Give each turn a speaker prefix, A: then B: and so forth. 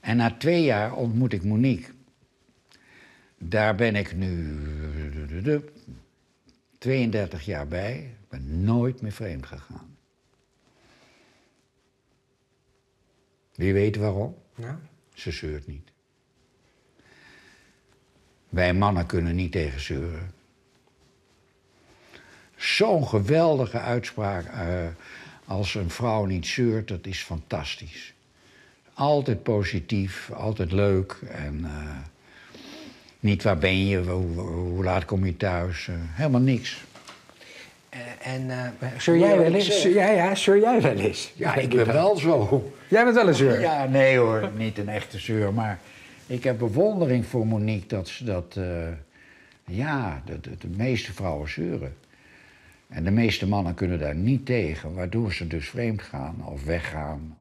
A: En na 2 jaar ontmoet ik Monique. Daar ben ik nu 32 jaar bij. Ik ben nooit meer vreemd gegaan. Wie weet waarom?
B: Ja.
A: Ze zeurt niet. Wij mannen kunnen niet tegen zeuren. Zo'n geweldige uitspraak. Als een vrouw niet zeurt, dat is fantastisch. Altijd positief, altijd leuk. En niet waar ben je, hoe laat kom je thuis. Helemaal niks.
B: Zeur jij wel eens? Ja, zeur jij wel eens?
A: Ja, ik ben wel zo.
B: Jij bent wel een zeur?
A: Ja, nee hoor, niet een echte zeur. Maar ik heb bewondering voor Monique dat ze dat... de meeste vrouwen zeuren. En de meeste mannen kunnen daar niet tegen, waardoor ze dus vreemd gaan of weggaan.